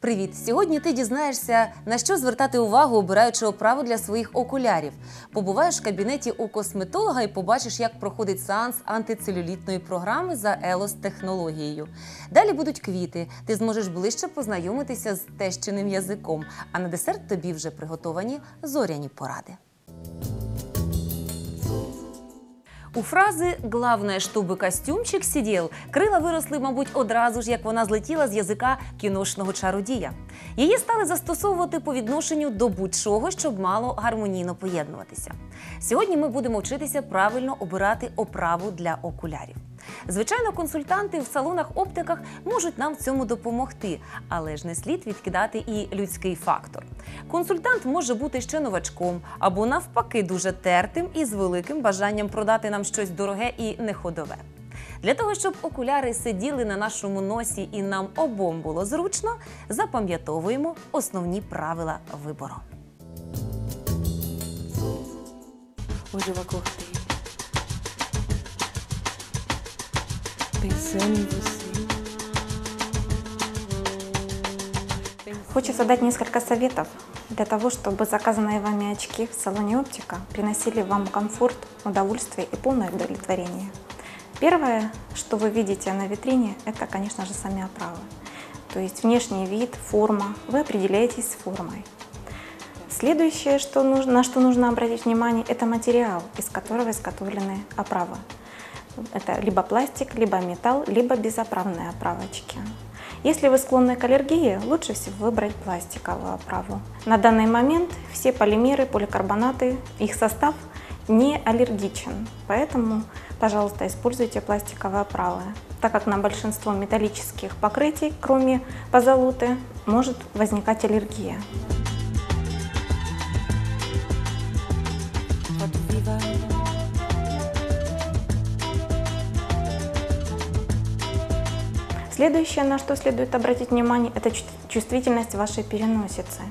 Привіт! Сьогодні ти дізнаєшся, на що звертати увагу, обираючи оправу для своїх окулярів. Побуваєш в кабінеті у косметолога і побачиш, як проходить сеанс антицелюлітної програми за ЕЛОС-технологією. Далі будуть квіти. Ти зможеш ближче познайомитися з тещиним язиком. А на десерт тобі вже приготовані зоряні поради. У фрази «главное, чтобы костюмчик сидел» крила виросли, мабуть, одразу ж, як вона злетіла з язика кіношного чародія. Її стали застосовувати по відношенню до будь-чого, щоб мало гармонійно поєднуватися. Сьогодні ми будемо вчитися правильно обирати оправу для окулярів. Звичайно, консультанти в салонах-оптиках можуть нам в цьому допомогти, але ж не слід відкидати і людський фактор. Консультант може бути ще новачком або навпаки дуже тертим і з великим бажанням продати нам щось дороге і неходове. Для того, щоб окуляри сиділи на нашому носі і нам обом було зручно, запам'ятовуємо основні правила вибору. Хочется дать несколько советов для того, чтобы заказанные вами очки в салоне оптика приносили вам комфорт, удовольствие и полное удовлетворение. Первое, что вы видите на витрине, это, конечно же, сами оправы. То есть внешний вид, форма, вы определяетесь с формой. Следующее, на что нужно обратить внимание, это материал, из которого изготовлены оправы. Это либо пластик, либо металл, либо безоправные оправочки. Если вы склонны к аллергии, лучше всего выбрать пластиковую оправу. На данный момент все полимеры, поликарбонаты, их состав не аллергичен, поэтому, пожалуйста, используйте пластиковые оправы, так как на большинство металлических покрытий, кроме позолоты, может возникать аллергия. Следующее, на что следует обратить внимание, это чувствительность вашей переносицы.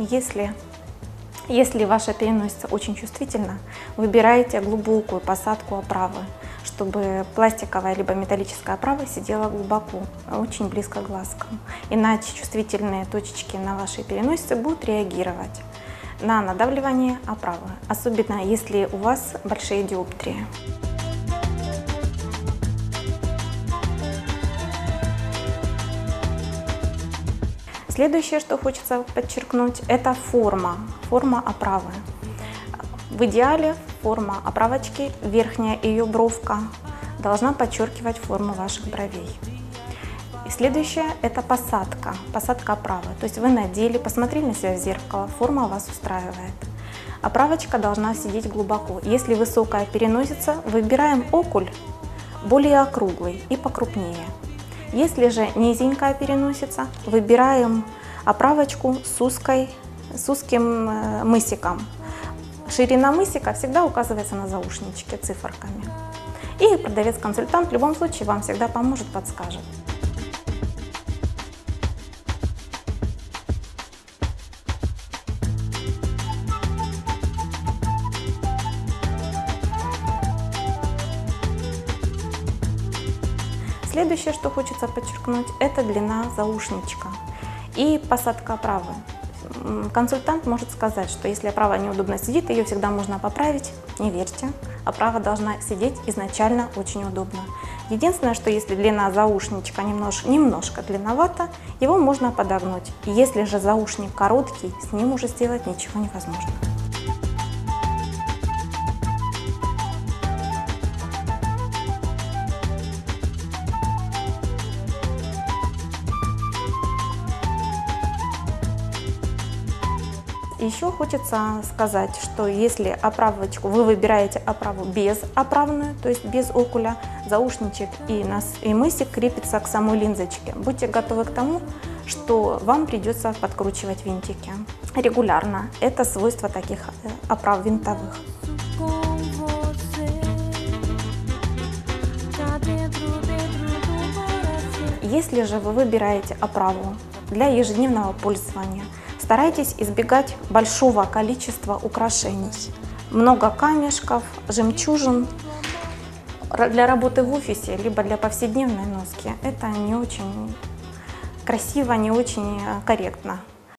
Если ваша переносица очень чувствительна, выбирайте глубокую посадку оправы, чтобы пластиковая либо металлическая оправа сидела глубоко, очень близко к глазкам. Иначе чувствительные точечки на вашей переносице будут реагировать на надавливание оправы, особенно если у вас большие диоптрии. Следующее, что хочется подчеркнуть, это форма оправы. В идеале форма оправочки, верхняя ее бровка, должна подчеркивать форму ваших бровей. И следующее – это посадка оправы. То есть вы надели, посмотрели на себя в зеркало, форма вас устраивает. Оправочка должна сидеть глубоко. Если высокая переносица, выбираем окуль более округлый и покрупнее. Если же низенькая переносица, выбираем оправочку с узким мысиком. Ширина мысика всегда указывается на заушничке циферками. И продавец-консультант в любом случае вам всегда поможет, подскажет. Следующее, что хочется подчеркнуть, это длина заушничка и посадка оправы. Консультант может сказать, что если оправа неудобно сидит, ее всегда можно поправить. Не верьте, оправа должна сидеть изначально очень удобно. Единственное, что если длина заушничка немножко длинновата, его можно подогнуть. Если же заушник короткий, с ним уже сделать ничего невозможно. Еще хочется сказать, что если оправочку вы выбираете оправу безоправную, то есть без окуля, заушничек и мысик крепится к самой линзочке, будьте готовы к тому, что вам придется подкручивать винтики регулярно. Это свойство таких оправ винтовых. Если же вы выбираете оправу для ежедневного пользования, старайтесь избегать большого количества украшений. Много камешков, жемчужин. Для работы в офисе, либо для повседневной носки это не очень некрасиво, не очень корректно.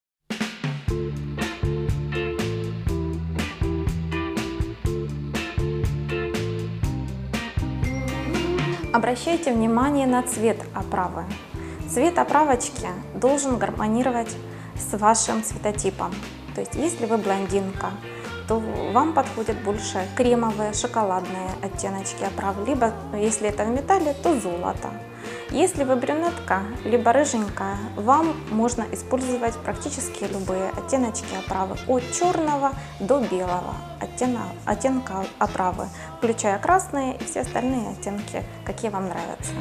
Обращайте внимание на цвет оправы. Цвет оправочки должен гармонировать с вашим цветотипом. То есть, если вы блондинка, то вам подходят больше кремовые, шоколадные оттеночки оправы, либо, если это в металле, то золото. Если вы брюнетка, либо рыженькая, вам можно использовать практически любые оттеночки оправы, от черного до белого оттенка оправы, включая красные и все остальные оттенки, какие вам нравятся.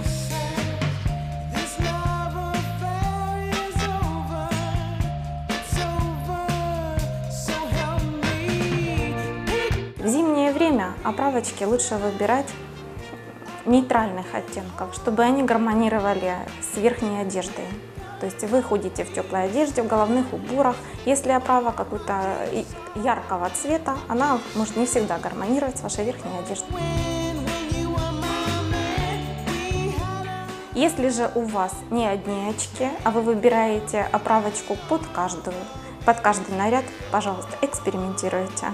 В зимнее время оправочки лучше выбирать нейтральных оттенков, чтобы они гармонировали с верхней одеждой. То есть вы ходите в теплой одежде, в головных уборах. Если оправа какой-то яркого цвета, она может не всегда гармонировать с вашей верхней одеждой. Если же у вас не одни очки, а вы выбираете оправочку под каждый наряд, пожалуйста, экспериментируйте.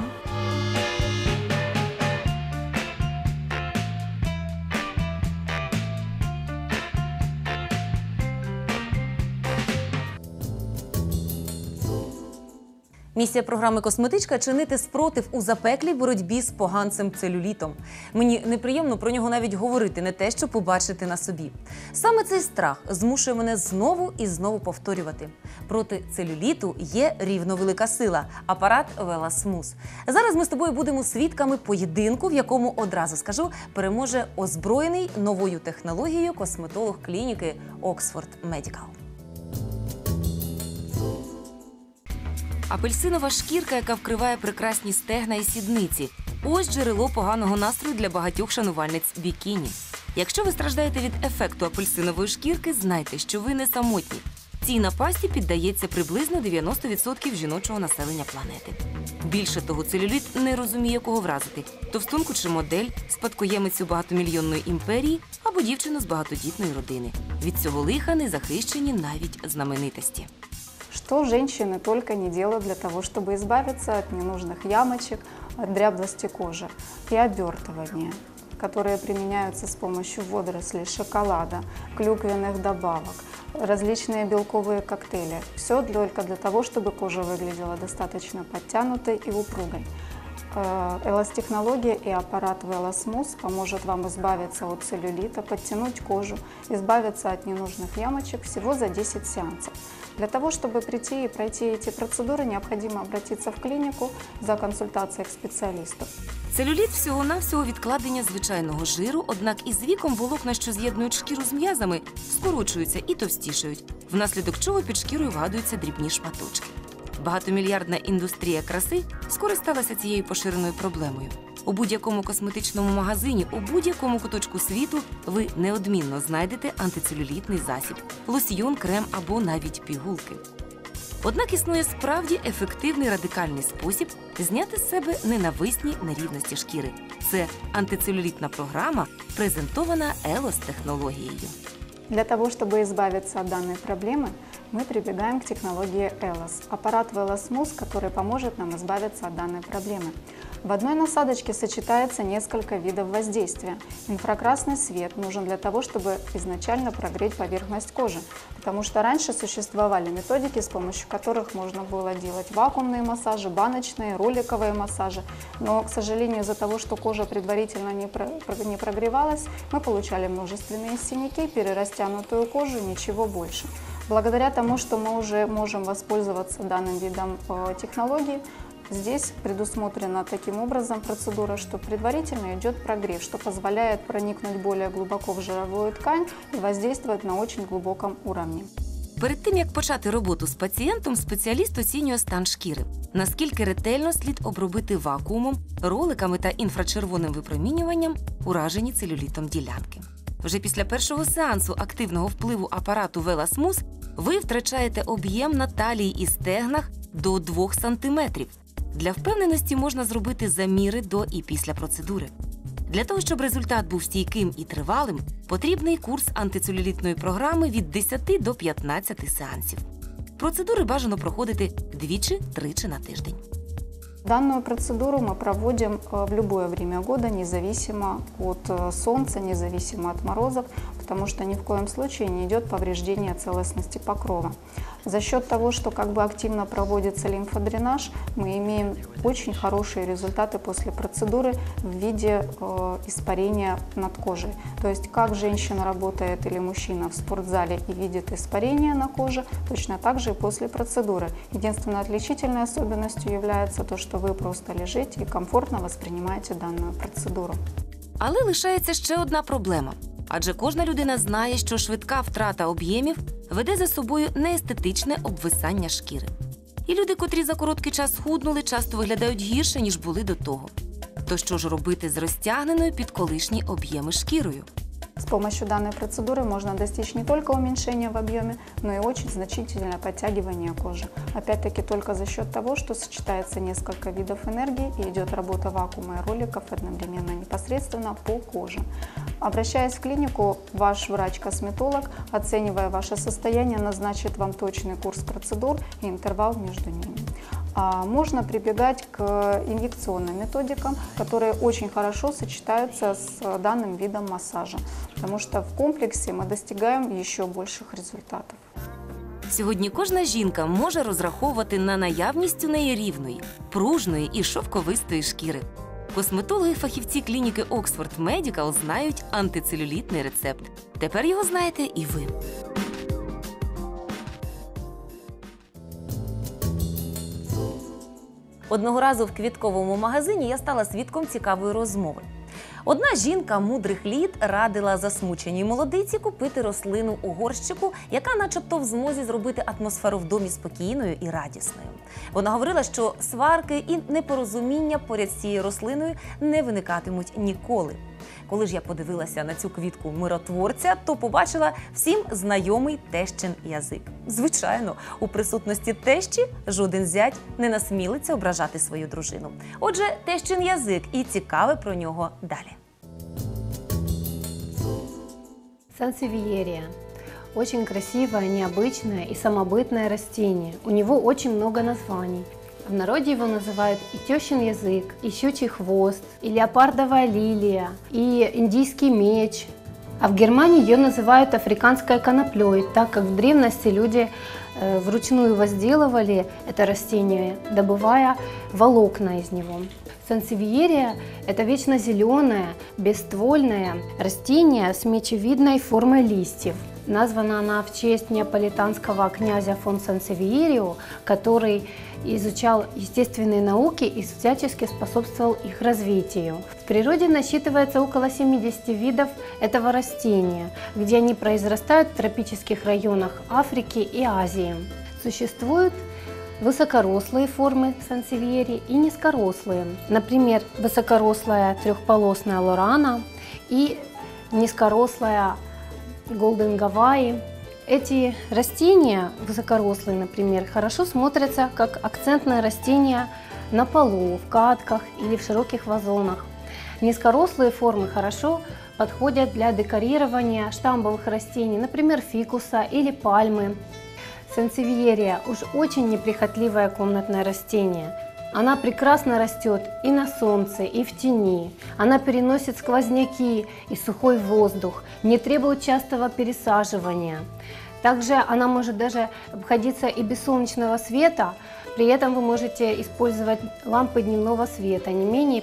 Місія програми «Косметичка» – чинити спротив у запеклій боротьбі з поганцем целюлітом. Мені неприємно про нього навіть говорити, не те, що побачити на собі. Саме цей страх змушує мене знову і знову повторювати. Проти целюліту є рівновелика сила – апарат Вела Смус. Зараз ми з тобою будемо свідками поєдинку, в якому, одразу скажу, переможе озброєний новою технологією косметолог клініки Оксфорд Медікал. Апельсинова шкірка, яка вкриває прекрасні стегна і сідниці. Ось джерело поганого настрою для багатьох шанувальниць бікіні. Якщо ви страждаєте від ефекту апельсинової шкірки, знайте, що ви не самотні. Цій напасті піддається приблизно 90% жіночого населення планети. Більше того, целюліт не розуміє, кого вразити – товстунку чи модель, спадкоємицю багатомільйонної імперії або дівчину з багатодітної родини. Від цього лиха не захищені навіть знаменитості. Что женщины только не делают для того, чтобы избавиться от ненужных ямочек, от дряблости кожи и обертывания, которые применяются с помощью водорослей, шоколада, клюквенных добавок, различные белковые коктейли. Все только для того, чтобы кожа выглядела достаточно подтянутой и упругой. Эластехнология и аппарат Вела Смус поможет вам избавиться от целлюлита, подтянуть кожу, избавиться от ненужных ямочек всего за 10 сеансов. Для того, чтобы прийти и пройти эти процедуры, необходимо обратиться в клинику за консультацией к специалисту. Целюліт – всього-навсього відкладення звичайного жиру, однак із віком волокна, що з'єднують шкіру з м'язами, скорочуються і товстішають, внаслідок чого під шкірою вгадуються дрібні шматочки. Багатомільярдна індустрія краси скористалася цією поширеною проблемою. У будь-якому косметичному магазині, у будь-якому куточку світу ви неодмінно знайдете антицелюлітний засіб – лосьйон, крем або навіть пігулки. Однак існує справді ефективний радикальний спосіб зняти з себе ненависні нерівності шкіри. Це антицелюлітна програма, презентована Елос-технологією. Для того, чтобы избавиться от данной проблемы, мы прибегаем к технологии Элос, аппарат Вела Смус, который поможет нам избавиться от данной проблемы. В одной насадочке сочетается несколько видов воздействия. Инфракрасный свет нужен для того, чтобы изначально прогреть поверхность кожи, потому что раньше существовали методики, с помощью которых можно было делать вакуумные массажи, баночные, роликовые массажи. Но, к сожалению, из-за того, что кожа предварительно не прогревалась, мы получали множественные синяки, перерастянутую кожу, ничего больше. Благодаря тому, что мы уже можем воспользоваться данным видом технологии, здесь предусмотрена таким образом процедура, что предварительно идет прогрев, что позволяет проникнуть более глубоко в жировую ткань и воздействовать на очень глубоком уровне. Перед тим, як почати роботу з пацієнтом, спеціаліст оцінює стан шкіри. Наскільки ретельно слід обробити вакуумом, роликами та інфрачервоним випромінюванням уражені целюлітом ділянки. Вже після першого сеансу активного впливу апарату Вела Смус ви втрачаєте об'єм на талії і стегнах до 2 см. Для впевненості можна зробити заміри до і після процедури. Для того, щоб результат був стійким і тривалим, потрібний курс антицелюлітної програми від 10 до 15 сеансів. Процедури бажано проходити 2-3 на тиждень. Данную процедуру мы проводим в любое время года, независимо от солнца, независимо от морозов, потому что ни в коем случае не идет повреждение целостности покрова. За счет того, что активно проводится лимфодренаж, мы имеем очень хорошие результаты после процедуры в виде испарения над кожей. То есть как женщина работает или мужчина в спортзале и видит испарение на коже, точно так же и после процедуры. Единственной отличительной особенностью является то, что вы просто лежите и комфортно воспринимаете данную процедуру. Але лишається ще одна проблема. Адже кожна людина знає, що швидка втрата об'ємів веде за собою неестетичне обвисання шкіри. І люди, котрі за короткий час схуднули, часто виглядають гірше, ніж були до того. То що ж робити з розтягненою під колишні об'єми шкірою? С помощью данной процедуры можно достичь не только уменьшения в объеме, но и очень значительное подтягивание кожи. Опять-таки только за счет того, что сочетается несколько видов энергии и идет работа вакуума и роликов одновременно непосредственно по коже. Обращаясь в клинику, ваш врач-косметолог, оценивая ваше состояние, назначит вам точный курс процедур и интервал между ними. Можно прибегать к инъекционным методикам, которые очень хорошо сочетаются с данным видом массажа, потому что в комплексе мы достигаем еще больших результатов. Сьогодні кожна жінка може розраховувати на наявність у неї рівної, пружної і шовковистої шкіри. Косметологи-фахівці клініки Oxford Medical знають антицелюлітний рецепт. Тепер його знаєте і ви. Одного разу в квітковому магазині я стала свідком цікавої розмови. Одна жінка мудрих літ радила засмученій молодиці купити рослину у горщику, яка начебто в змозі зробити атмосферу в домі спокійною і радісною. Вона говорила, що сварки і непорозуміння поряд з цією рослиною не виникатимуть ніколи. Коли ж я подивилася на цю квітку миротворця, то побачила всім знайомий тещин язик. Звичайно, у присутності тещі жоден зять не насмілиться ображати свою дружину. Отже, тещин язик і цікаве про нього далі. Сансевиерия. Очень красивое, необычное и самобытное растение. У него очень много названий. В народе его называют и тещин язык, и щучий хвост, и леопардовая лилия, и индийский меч. А в Германии ее называют африканской коноплей, так как в древности люди вручную возделывали это растение, добывая волокна из него. Сансевиерия – это вечно зеленое, бесствольное растение с мечевидной формой листьев. Названа она в честь неаполитанского князя фон Сансевиерио, который изучал естественные науки и всячески способствовал их развитию. В природе насчитывается около 70 видов этого растения, где они произрастают в тропических районах Африки и Азии. Существуют высокорослые формы сансевиерии и низкорослые. Например, высокорослая трехполосная лорана и низкорослая Golden Gavai. Эти растения, высокорослые, например, хорошо смотрятся как акцентное растение на полу, в катках или в широких вазонах. Низкорослые формы хорошо подходят для декорирования штамбовых растений, например, фикуса или пальмы. Сансевиерия уж очень неприхотливое комнатное растение. Она прекрасно растет и на солнце, и в тени. Она переносит сквозняки и сухой воздух, не требует частого пересаживания. Также она может даже обходиться и без солнечного света. При этом вы можете использовать лампы дневного света не менее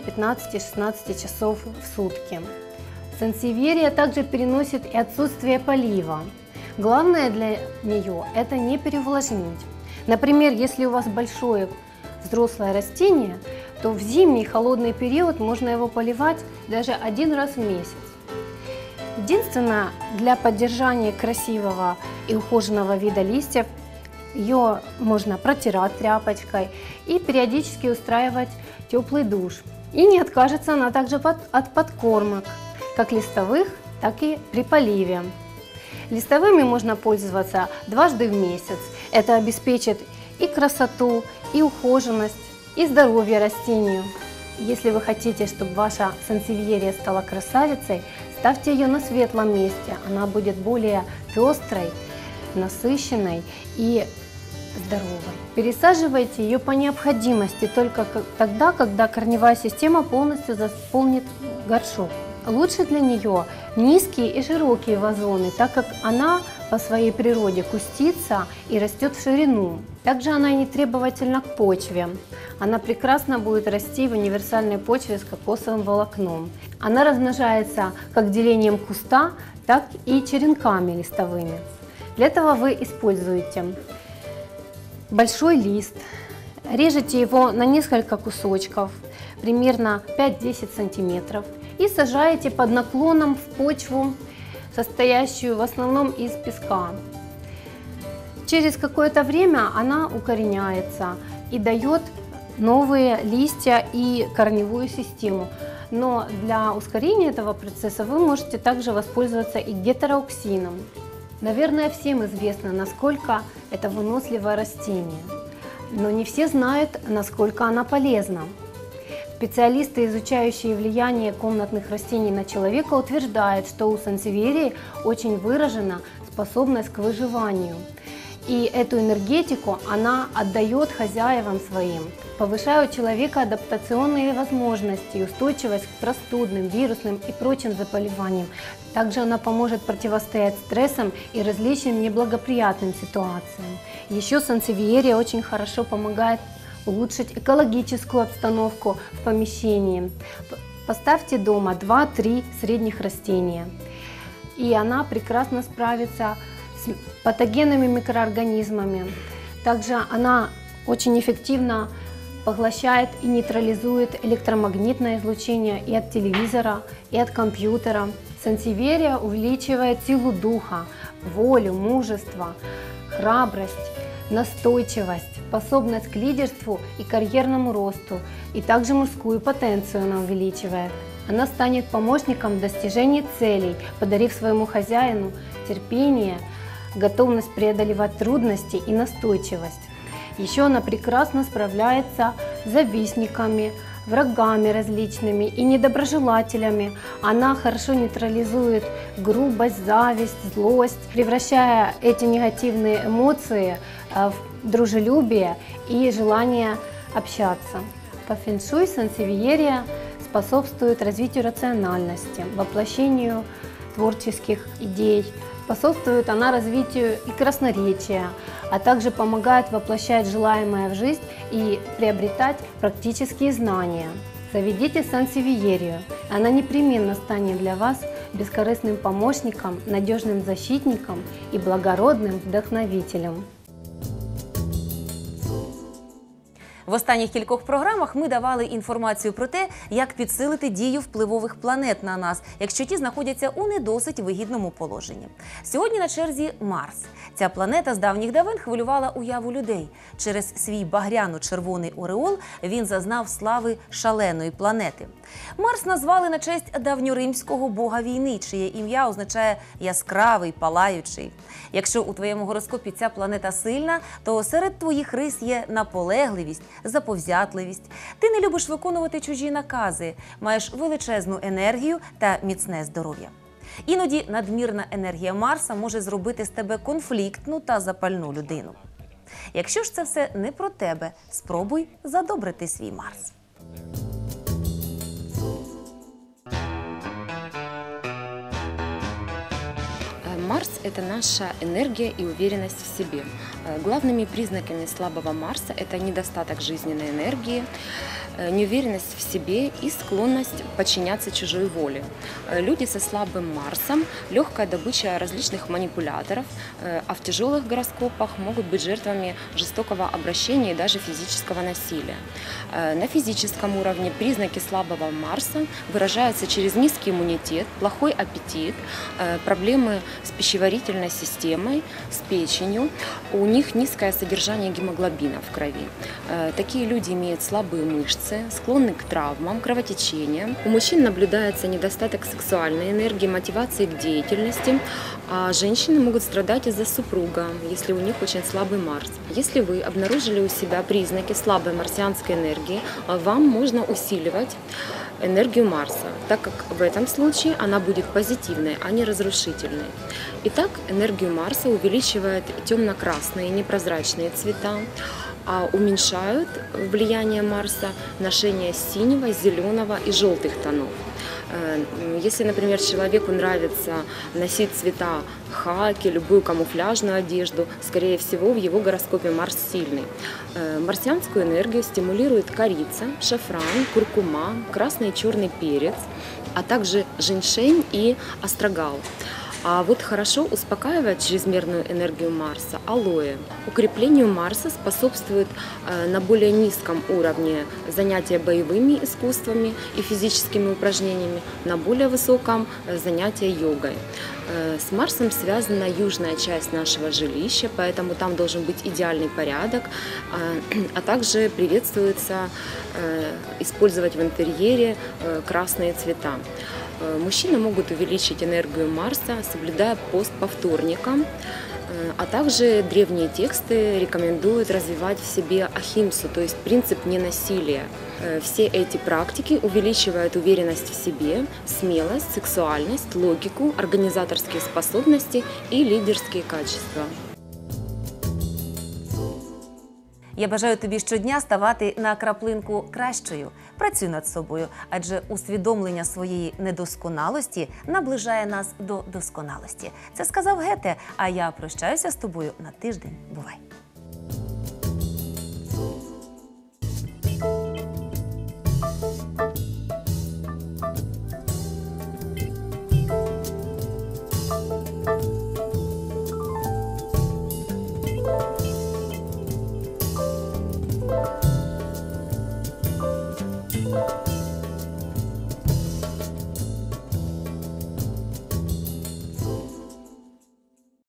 15-16 часов в сутки. Сансевиерия также переносит и отсутствие полива. Главное для нее – это не переувлажнить. Например, если у вас большое взрослое растение, то в зимний холодный период можно его поливать даже 1 раз в месяц. Единственное, для поддержания красивого и ухоженного вида листьев ее можно протирать тряпочкой и периодически устраивать теплый душ. И не откажется она также от подкормок, как листовых, так и при поливе. Листовыми можно пользоваться дважды в месяц. Это обеспечит и красоту, и ухоженность, и здоровье растению. Если вы хотите, чтобы ваша сансевьерия стала красавицей, ставьте ее на светлом месте. Она будет более пестрой, насыщенной и здоровой. Пересаживайте ее по необходимости только тогда, когда корневая система полностью заполнит горшок. Лучше для нее низкие и широкие вазоны, так как она по своей природе кустится и растет в ширину. Также она и не требовательна к почве. Она прекрасно будет расти в универсальной почве с кокосовым волокном. Она размножается как делением куста, так и черенками листовыми. Для этого вы используете большой лист, режете его на несколько кусочков, примерно 5-10 сантиметров, и сажаете под наклоном в почву, состоящую в основном из песка. Через какое-то время она укореняется и дает новые листья и корневую систему. Но для ускорения этого процесса вы можете также воспользоваться и гетероуксином. Наверное, всем известно, насколько это выносливое растение, но не все знают, насколько она полезна. Специалисты, изучающие влияние комнатных растений на человека, утверждают, что у сансевьерии очень выражена способность к выживанию. И эту энергетику она отдает хозяевам своим, повышая у человека адаптационные возможности и устойчивость к простудным, вирусным и прочим заболеваниям. Также она поможет противостоять стрессам и различным неблагоприятным ситуациям. Еще сансевьерия очень хорошо помогает улучшить экологическую обстановку в помещении. Поставьте дома 2-3 средних растения, и она прекрасно справится с патогенными микроорганизмами. Также она очень эффективно поглощает и нейтрализует электромагнитное излучение и от телевизора, и от компьютера. Сансевьерия увеличивает силу духа, волю, мужество, храбрость, настойчивость, способность к лидерству и карьерному росту, и также мужскую потенцию она увеличивает. Она станет помощником в достижении целей, подарив своему хозяину терпение, готовность преодолевать трудности и настойчивость. Еще она прекрасно справляется с завистниками, врагами различными и недоброжелателями. Она хорошо нейтрализует грубость, зависть, злость, превращая эти негативные эмоции в дружелюбие и желание общаться. По фэншуй сансевьерия способствует развитию рациональности, воплощению творческих идей. Способствует она развитию и красноречия, а также помогает воплощать желаемое в жизнь и приобретать практические знания. Заведите сансевьерию, она непременно станет для вас бескорыстным помощником, надежним защитником и благородным вдохновителем. В останніх кількох програмах ми давали інформацію про те, як підсилити дію впливових планет на нас, якщо ті знаходяться у не досить вигідному положенні. Сьогодні на черзі Марс. Ця планета з давніх давен хвилювала уяву людей. Через свій багряно-червоний ореол він зазнав слави шаленої планети. Марс назвали на честь давньоримського бога війни, чиє ім'я означає «яскравий», «палаючий». Якщо у твоєму гороскопі ця планета сильна, то серед твоїх рис є наполегливість, заповзятливість. Ти не любиш виконувати чужі накази, маєш величезну енергію та міцне здоров'я. Іноді надмірна енергія Марса може зробити з тебе конфліктну та запальну людину. Якщо ж це все не про тебе, спробуй задобрити свій Марс. Марс – это наша энергия и уверенность в себе. Главными признаками слабого Марса – это недостаток жизненной энергии, неуверенность в себе и склонность подчиняться чужой воле. Люди со слабым Марсом – легкая добыча различных манипуляторов, а в тяжелых гороскопах могут быть жертвами жестокого обращения и даже физического насилия. На физическом уровне признаки слабого Марса выражаются через низкий иммунитет, плохой аппетит, проблемы с пищеварением пищеварительной системой, с печенью. У них низкое содержание гемоглобина в крови. Такие люди имеют слабые мышцы, склонны к травмам, кровотечениям. У мужчин наблюдается недостаток сексуальной энергии, мотивации к деятельности, а женщины могут страдать из-за супруга, если у них очень слабый Марс. Если вы обнаружили у себя признаки слабой марсианской энергии, вам можно усиливать энергию Марса, так как в этом случае она будет позитивной, а не разрушительной. Итак, энергию Марса увеличивает темно-красные непрозрачные цвета, а уменьшают влияние Марса ношение синего, зеленого и желтых тонов. Если, например, человеку нравится носить цвета хаки, любую камуфляжную одежду, скорее всего, в его гороскопе Марс сильный. Марсианскую энергию стимулирует корица, шафран, куркума, красный и черный перец, а также женьшень и астрагал. А вот хорошо успокаивает чрезмерную энергию Марса алоэ. Укреплению Марса способствует на более низком уровне занятия боевыми искусствами и физическими упражнениями, на более высоком занятия йогой. С Марсом связана южная часть нашего жилища, поэтому там должен быть идеальный порядок, а также приветствуется использовать в интерьере красные цвета. Мужчины могут увеличить энергию Марса, соблюдая пост по вторникам, а также древние тексты рекомендуют развивать в себе ахимсу, то есть принцип ненасилия. Все эти практики увеличивают уверенность в себе, смелость, сексуальность, логику, организаторские способности и лідерські качества. Я бажаю тобі щодня ставати на краплинку кращою. Працюй над собою, адже усвідомлення своєї недосконалості наближає нас до досконалості. Це сказав Гете, а я прощаюся з тобою на тиждень. Бувай!